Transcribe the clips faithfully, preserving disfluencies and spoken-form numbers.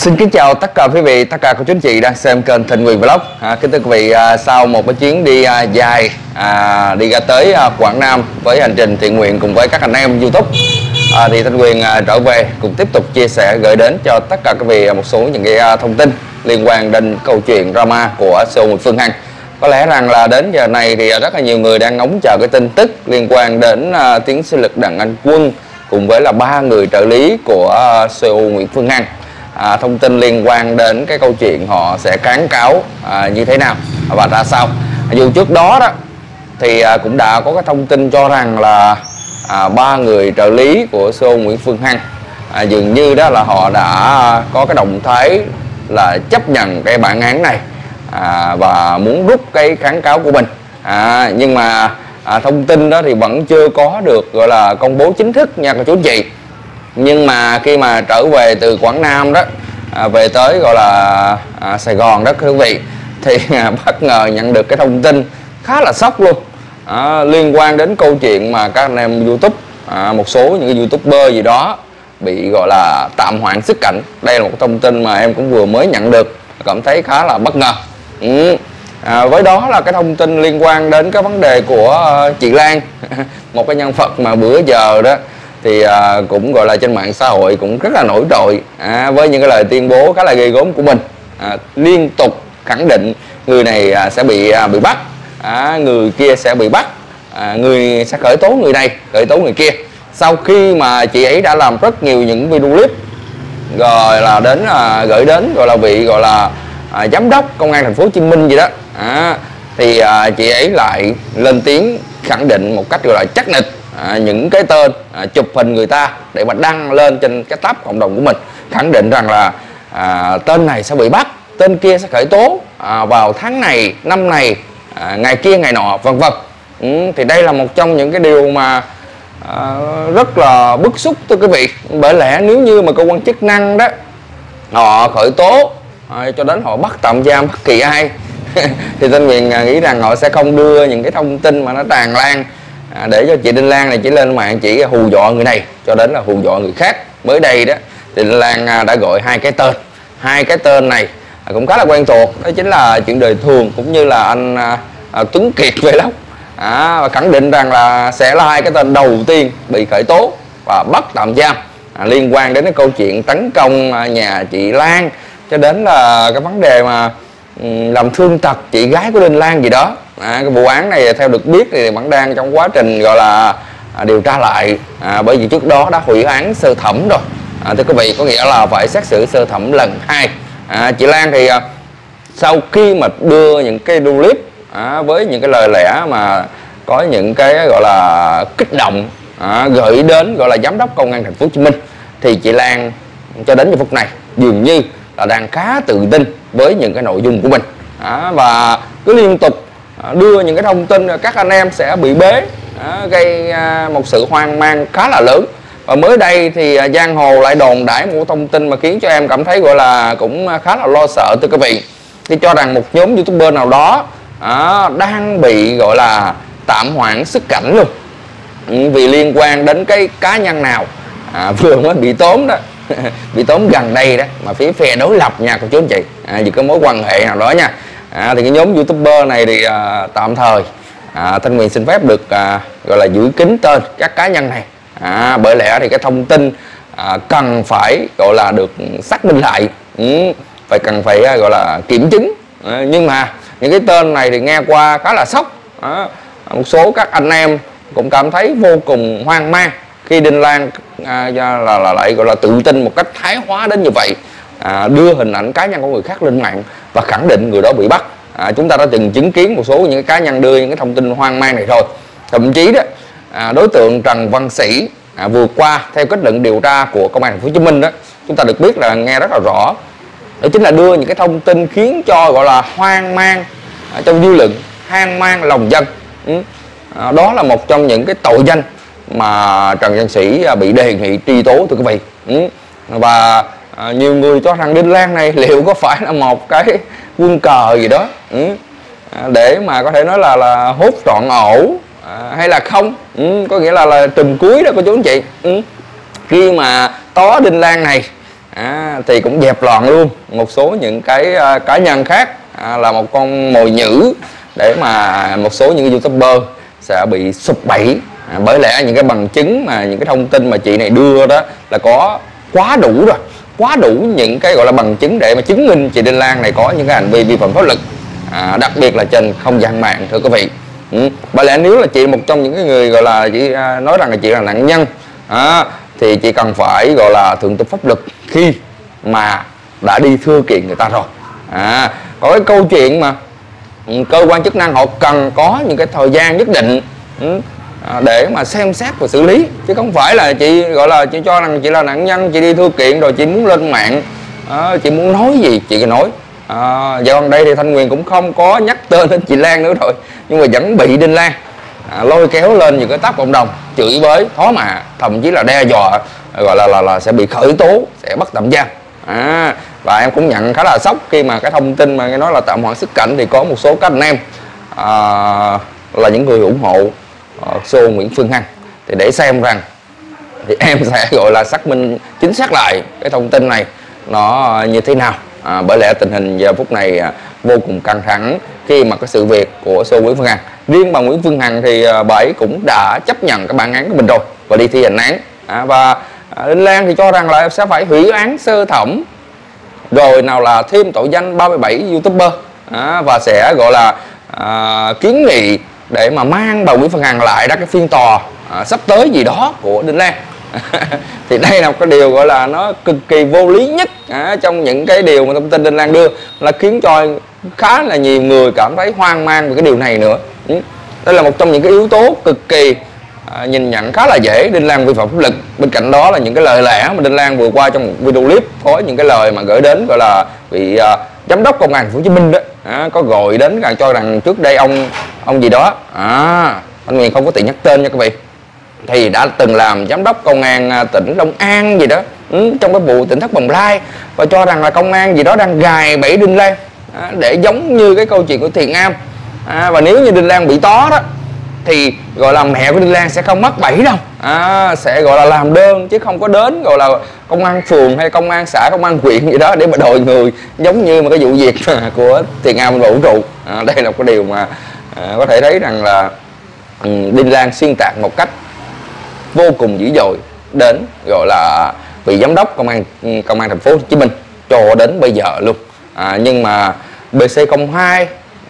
Xin kính chào tất cả quý vị, tất cả cô chú anh chị đang xem kênh Thịnh Quyền Vlog. À, kính thưa quý vị, à, sau một cái chuyến đi à, dài à, đi ra tới à, Quảng Nam với hành trình thiện nguyện cùng với các anh em YouTube, à, thì Thịnh Quyền à, trở về cùng tiếp tục chia sẻ gửi đến cho tất cả quý vị một số những cái à, thông tin liên quan đến câu chuyện drama của xê ô Nguyễn Phương Hằng. Có lẽ rằng là đến giờ này thì rất là nhiều người đang ngóng chờ cái tin tức liên quan đến à, tiến sĩ lực Đặng Anh Quân cùng với là ba người trợ lý của à, xê ô Nguyễn Phương Hằng. À, thông tin liên quan đến cái câu chuyện họ sẽ kháng cáo à, như thế nào và ra sao. À, dù trước đó đó thì à, cũng đã có cái thông tin cho rằng là à, ba người trợ lý của xê ô Nguyễn Phương Hằng à, dường như đó là họ đã có cái động thái là chấp nhận cái bản án này à, và muốn rút cái kháng cáo của mình. À, nhưng mà à, thông tin đó thì vẫn chưa có được gọi là công bố chính thức nha các chú anh chị. Nhưng mà khi mà trở về từ Quảng Nam đó à, về tới gọi là à, Sài Gòn đó quý vị, thì à, bất ngờ nhận được cái thông tin khá là sốc luôn à, liên quan đến câu chuyện mà các anh em YouTube, à, một số những cái YouTuber gì đó bị gọi là tạm hoãn xuất cảnh. Đây là một thông tin mà em cũng vừa mới nhận được, cảm thấy khá là bất ngờ. ừ. à, với đó là cái thông tin liên quan đến cái vấn đề của uh, chị Lan một cái nhân vật mà bữa giờ đó thì à, cũng gọi là trên mạng xã hội cũng rất là nổi trội à, với những cái lời tuyên bố khá là ghê gớm của mình, à, liên tục khẳng định người này à, sẽ bị à, bị bắt, à, người kia sẽ bị bắt, à, người sẽ khởi tố người này, khởi tố người kia. Sau khi mà chị ấy đã làm rất nhiều những video clip rồi là đến à, gửi đến gọi là vị gọi là à, giám đốc công an thành phố Hồ Chí Minh gì đó, à, thì à, chị ấy lại lên tiếng khẳng định một cách gọi là chắc nịch À, những cái tên à, chụp hình người ta để mà đăng lên trên cái tab cộng đồng của mình, khẳng định rằng là à, tên này sẽ bị bắt, tên kia sẽ khởi tố à, vào tháng này, năm này, à, ngày kia, ngày nọ, vân vân. ừ, thì đây là một trong những cái điều mà à, rất là bức xúc thưa quý vị. Bởi lẽ nếu như mà cơ quan chức năng đó họ khởi tố à, cho đến họ bắt tạm giam bất kỳ ai thì Thanh Quyền nghĩ rằng họ sẽ không đưa những cái thông tin mà nó tràn lan À, để cho chị Đinh Lan này chỉ lên mạng chỉ hù dọa người này cho đến là hù dọa người khác. Mới đây đó thì Đinh Lan à, đã gọi hai cái tên, hai cái tên này à, cũng khá là quen thuộc, đó chính là Chuyện Đời Thường cũng như là anh à, à, Tuấn Kiệt Vlog, à, và khẳng định rằng là sẽ là hai cái tên đầu tiên bị khởi tố và bắt tạm giam à, liên quan đến cái câu chuyện tấn công à, nhà chị Lan, cho đến là cái vấn đề mà um, làm thương tật chị gái của Đinh Lan gì đó. À, cái vụ án này theo được biết thì vẫn đang trong quá trình gọi là à, điều tra lại, à, bởi vì trước đó đã hủy án sơ thẩm rồi, à, thưa quý vị, có nghĩa là phải xét xử sơ thẩm lần hai. à, chị Lan thì à, sau khi mà đưa những cái video clip à, với những cái lời lẽ mà có những cái gọi là kích động à, gửi đến gọi là giám đốc công an thành phố Hồ Chí Minh, thì chị Lan cho đến giờ phút này dường như là đang khá tự tin với những cái nội dung của mình, à, và cứ liên tục đưa những cái thông tin các anh em sẽ bị bế, à, gây à, một sự hoang mang khá là lớn. Và mới đây thì à, giang hồ lại đồn đãi một thông tin mà khiến cho em cảm thấy gọi là cũng khá là lo sợ thưa quý vị, khi cho rằng một nhóm YouTuber nào đó à, đang bị gọi là tạm hoãn xuất cảnh luôn, ừ, vì liên quan đến cái cá nhân nào à, vừa mới bị tóm đó bị tóm gần đây đó, mà phía phe đối lập nha cô chú anh chị, à, vì có mối quan hệ nào đó nha. À, thì cái nhóm YouTuber này thì à, tạm thời à, Thanh Quyền xin phép được à, gọi là giữ kín tên các cá nhân này, à, bởi lẽ thì cái thông tin à, cần phải gọi là được xác minh lại, ừ, phải cần phải gọi là kiểm chứng. à, nhưng mà những cái tên này thì nghe qua khá là sốc. à, một số các anh em cũng cảm thấy vô cùng hoang mang khi Đinh Lan à, là, là lại gọi là tự tin một cách thái hóa đến như vậy, à, đưa hình ảnh cá nhân của người khác lên mạng và khẳng định người đó bị bắt. À, chúng ta đã từng chứng kiến một số những cái cá nhân đưa những cái thông tin hoang mang này rồi. Thậm chí đó à, đối tượng Trần Văn Sĩ à, vừa qua theo kết luận điều tra của công an thành phố Hồ Chí Minh đó, chúng ta được biết là nghe rất là rõ, đó chính là đưa những cái thông tin khiến cho gọi là hoang mang à, trong dư luận, hoang mang lòng dân. ừ. à, đó là một trong những cái tội danh mà Trần Văn Sĩ à, bị đề nghị truy tố thưa quý vị. ừ. và À, nhiều người cho rằng Đinh Lan này liệu có phải là một cái quân cờ gì đó, ừ, à, để mà có thể nói là là hốt trọn ổ à, hay là không, ừ, có nghĩa là là trùm cuối đó cô chú anh chị. ừ. Khi mà tó Đinh Lan này à, thì cũng dẹp loạn luôn một số những cái à, cá nhân khác à, là một con mồi nhữ để mà một số những YouTuber sẽ bị sụp bẫy. À, bởi lẽ những cái bằng chứng mà những cái thông tin mà chị này đưa đó là có quá đủ rồi, quá đủ những cái gọi là bằng chứng để mà chứng minh chị Đinh Lan này có những cái hành vi vi phạm pháp luật, à, đặc biệt là trên không gian mạng, thưa quý vị. Ừ. Bởi lẽ nếu là chị một trong những cái người gọi là chị à, nói rằng là chị là nạn nhân, à, thì chị cần phải gọi là thượng tôn pháp luật khi mà đã đi thưa kiện người ta rồi. À, có cái câu chuyện mà ừ, cơ quan chức năng họ cần có những cái thời gian nhất định ừ, à, để mà xem xét và xử lý, chứ không phải là chị gọi là chị cho rằng chị là nạn nhân, chị đi thưa kiện rồi chị muốn lên mạng, à, chị muốn nói gì chị cứ nói. À, dạo gần đây thì Thanh Huyền cũng không có nhắc tên đến chị Lan nữa rồi, nhưng mà vẫn bị Đinh Lan à, lôi kéo lên những cái tab cộng đồng, chửi bới, thó mạ, thậm chí là đe dọa, gọi là là, là sẽ bị khởi tố, sẽ bắt tạm giam. À, và em cũng nhận khá là sốc khi mà cái thông tin mà nghe nói là tạm hoãn xuất cảnh thì có một số các anh em à, là những người ủng hộ uh, show Nguyễn Phương Hằng, thì để xem rằng thì em sẽ gọi là xác minh chính xác lại cái thông tin này nó như thế nào. À, bởi lẽ tình hình giờ phút này à, vô cùng căng thẳng khi mà cái sự việc của show Nguyễn Phương Hằng. Riêng bà Nguyễn Phương Hằng thì à, bà ấy cũng đã chấp nhận cái bản án của mình rồi và đi thi hành án. À, và à, Đinh Lan thì cho rằng là sẽ phải hủy án sơ thẩm, rồi nào là thêm tội danh ba mươi bảy YouTuber, à, và sẽ gọi là à, kiến nghị để mà mang bà Nguyễn Phương Hằng lại ra cái phiên tòa à, sắp tới gì đó của Đinh Lan. Thì đây là một cái điều gọi là nó cực kỳ vô lý nhất à, trong những cái điều mà thông tin Đinh Lan đưa, là khiến cho khá là nhiều người cảm thấy hoang mang về cái điều này nữa. Ừ. Đây là một trong những cái yếu tố cực kỳ à, nhìn nhận khá là dễ Đinh Lan vi phạm pháp luật. Bên cạnh đó là những cái lời lẽ mà Đinh Lan vừa qua trong một video clip có những cái lời mà gửi đến gọi là vị à, giám đốc công an Thành phố Hồ Chí Minh đó, à, có gọi đến rằng cho rằng trước đây ông ông gì đó, à, anh Huyền không có tiện nhắc tên nha các vị, thì đã từng làm giám đốc công an tỉnh Long An gì đó, ừ, trong cái vụ tỉnh thất Bồng Lai, và cho rằng là công an gì đó đang gài bẫy Đinh Lan à, để giống như cái câu chuyện của Thiện Am. À, và nếu như Đinh Lan bị tó đó thì gọi là mẹ của Đinh Lan sẽ không mắc bẫy đâu, à, sẽ gọi là làm đơn chứ không có đến gọi là công an phường hay công an xã, công an huyện gì đó để mà đòi người, giống như mà cái vụ việc của Thiện Am và vũ trụ. À, đây là cái điều mà à, có thể thấy rằng là ừ, Đinh Lan xuyên tạc một cách vô cùng dữ dội đến gọi là vị giám đốc công an công an Thành phố Hồ Chí Minh cho đến bây giờ luôn. À, nhưng mà bê xê không hai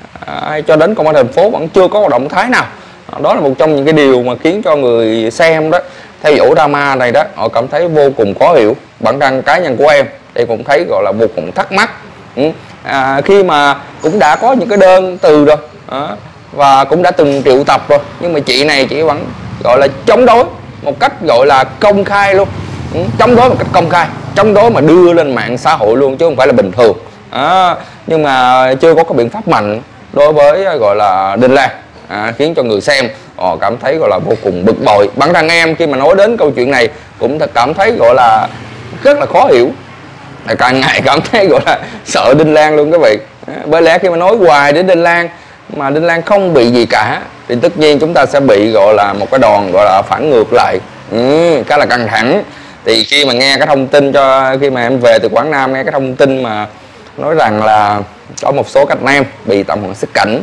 à, cho đến công an thành phố vẫn chưa có một động thái nào. À, đó là một trong những cái điều mà khiến cho người xem đó theo dõi drama này đó, họ cảm thấy vô cùng khó hiểu. Bản thân cá nhân của em thì cũng thấy gọi là vô cùng thắc mắc. Ừ. À, khi mà cũng đã có những cái đơn từ rồi à, và cũng đã từng triệu tập rồi, nhưng mà chị này chị vẫn gọi là chống đối một cách gọi là công khai luôn, ừ, chống đối một cách công khai, chống đối mà đưa lên mạng xã hội luôn chứ không phải là bình thường. À, nhưng mà chưa có cái biện pháp mạnh đối với gọi là Đinh Lan, à, khiến cho người xem họ cảm thấy gọi là vô cùng bực bội. Bản thân em khi mà nói đến câu chuyện này cũng cảm thấy gọi là rất là khó hiểu, càng ngày cảm thấy gọi là sợ Đinh Lan luôn các vị. À, bởi lẽ khi mà nói hoài đến Đinh Lan mà Đinh Lan không bị gì cả thì tất nhiên chúng ta sẽ bị gọi là một cái đòn gọi là phản ngược lại, ừ, khá là căng thẳng. Thì khi mà nghe cái thông tin cho khi mà em về từ Quảng Nam, nghe cái thông tin mà nói rằng là có một số các anh em bị tạm hoãn xuất cảnh,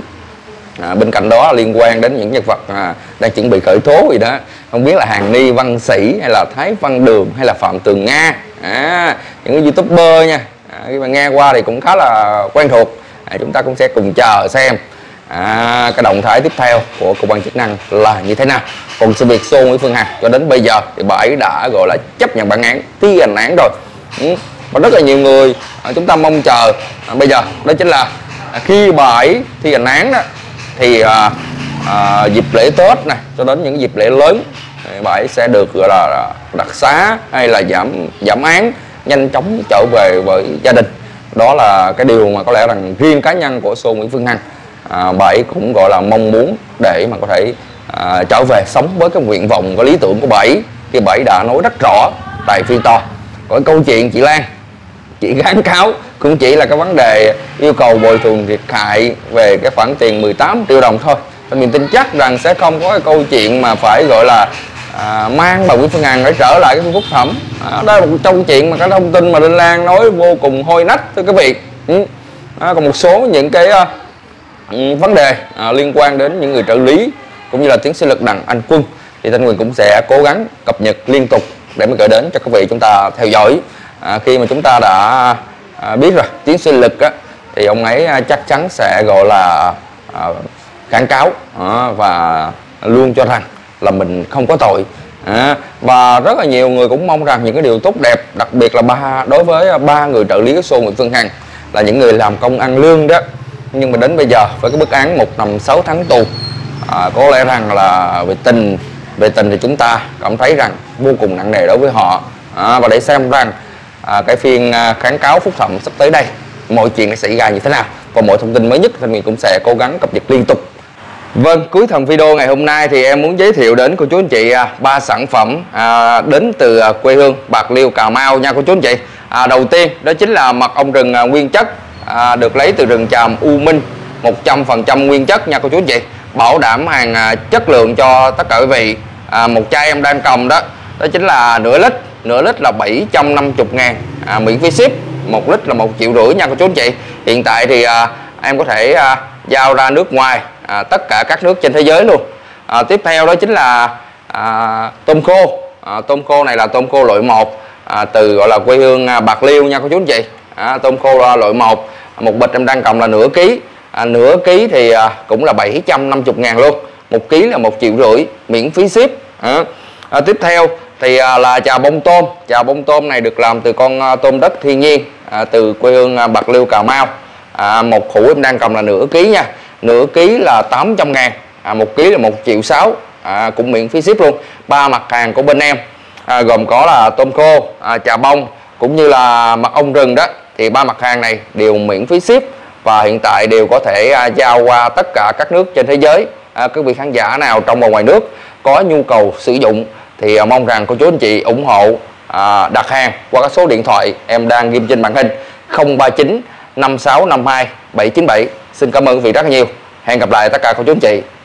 à, bên cạnh đó liên quan đến những nhân vật à, đang chuẩn bị khởi tố gì đó, không biết là Hàn Ni, Văn Sĩ hay là Thái Văn Đường hay là Phạm Tường Nga, à, những cái YouTuber nha, à, khi mà nghe qua thì cũng khá là quen thuộc. À, chúng ta cũng sẽ cùng chờ xem à, cái động thái tiếp theo của cơ quan chức năng là như thế nào. Còn sự việc show Nguyễn Phương Hằng cho đến bây giờ thì bà ấy đã gọi là chấp nhận bản án, thi hành án rồi, ừ. Và rất là nhiều người à, chúng ta mong chờ à, bây giờ đó chính là à, khi bà ấy thi hành án đó thì à, à, dịp lễ Tết này cho đến những dịp lễ lớn thì bà ấy sẽ được gọi là đặc xá hay là giảm giảm án, nhanh chóng trở về với gia đình. Đó là cái điều mà có lẽ rằng riêng cá nhân của show Nguyễn Phương Hằng à, bà ấy cũng gọi là mong muốn để mà có thể à, trở về sống với cái nguyện vọng và lý tưởng của bà ấy, khi bà ấy đã nói rất rõ tại phiên tòa. Còn câu chuyện chị Lan, chị kháng cáo cũng chỉ là cái vấn đề yêu cầu bồi thường thiệt hại về cái khoản tiền mười tám triệu đồng thôi. Mình tin chắc rằng sẽ không có cái câu chuyện mà phải gọi là à, mang bà Nguyễn Phương Hằng để trở lại cái phiên phúc thẩm. À, đó là một trong chuyện mà cái thông tin mà Linh Lan nói vô cùng hôi nách thưa quý vị. Ừ. À, còn một số những cái uh, vấn đề uh, liên quan đến những người trợ lý cũng như là tiến sĩ lực Đặng Anh Quân thì Thanh Huyền cũng sẽ cố gắng cập nhật liên tục để mới gửi đến cho quý vị chúng ta theo dõi. À, khi mà chúng ta đã à, biết rồi tiến sĩ lực á, thì ông ấy à, chắc chắn sẽ gọi là à, kháng cáo à, và luôn cho rằng là mình không có tội. À, và rất là nhiều người cũng mong rằng những cái điều tốt đẹp, đặc biệt là ba đối với ba người trợ lý của show Nguyễn Phương Hằng là những người làm công ăn lương đó, nhưng mà đến bây giờ với cái bức án một năm sáu tháng tù, à, có lẽ rằng là về tình về tình thì chúng ta cảm thấy rằng vô cùng nặng nề đối với họ. À, và để xem rằng à, cái phiên à, kháng cáo phúc thẩm sắp tới đây mọi chuyện sẽ xảy ra như thế nào, và mọi thông tin mới nhất thì mình cũng sẽ cố gắng cập nhật liên tục. Vâng, cuối phần video ngày hôm nay thì em muốn giới thiệu đến cô chú anh chị ba sản phẩm à, đến từ à, quê hương Bạc Liêu, Cà Mau nha cô chú anh chị. À, đầu tiên đó chính là mật ong rừng à, nguyên chất à, được lấy từ rừng tràm U Minh, một trăm phần trăm nguyên chất nha cô chú anh chị, bảo đảm hàng à, chất lượng cho tất cả quý vị. À, một chai em đang cầm đó đó chính là nửa lít, nửa lít là bảy trăm năm mươi ngàn, à, miễn phí ship. Một lít là một triệu rưỡi nha cô chú anh chị. Hiện tại thì à, em có thể à, giao ra nước ngoài, à, tất cả các nước trên thế giới luôn. À, tiếp theo đó chính là à, tôm khô. À, tôm khô này là tôm khô loại một, à, từ gọi là quê hương à, Bạc Liêu nha cô chú anh chị. À, tôm khô à, loại một, một bịch em đang cầm là nửa ký, à, nửa ký thì à, cũng là bảy trăm năm mươi ngàn luôn, một ký là một triệu rưỡi, miễn phí ship. À, à, tiếp theo thì à, là chà bông tôm. Chà bông tôm này được làm từ con à, tôm đất thiên nhiên, à, từ quê hương à, Bạc Liêu, Cà Mau. À, một hũ em đang cầm là nửa ký nha, nửa ký là tám trăm ngàn, à, một ký là một triệu sáu, à, cũng miễn phí ship luôn. Ba mặt hàng của bên em à, gồm có là tôm khô, à, chà bông cũng như là mật ong rừng đó, thì ba mặt hàng này đều miễn phí ship và hiện tại đều có thể à, giao qua tất cả các nước trên thế giới. À, quý vị khán giả nào trong và ngoài nước có nhu cầu sử dụng thì à, mong rằng cô chú anh chị ủng hộ à, đặt hàng qua các số điện thoại em đang ghim trên màn hình không ba chín năm sáu năm hai bảy chín bảy. Xin cảm ơn quý vị rất là nhiều. Hẹn gặp lại tất cả cô chú anh chị